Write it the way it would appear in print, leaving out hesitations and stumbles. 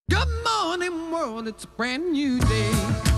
Good morning, world, it's a brand new day.